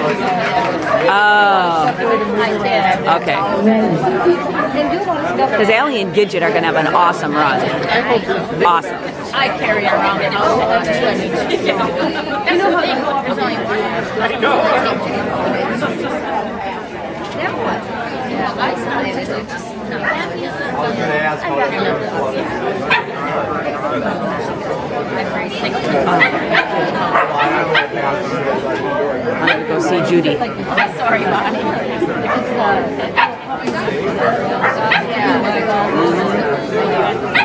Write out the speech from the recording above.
Oh. Okay. Because Allie and Gidget are going to have an awesome run. Awesome. I carry it around and all that. You know how there's only one. Now what? Yeah, I started it. It's just not. I was going to ask how I'm going to go see Judy. Sorry, Bonnie. Yeah.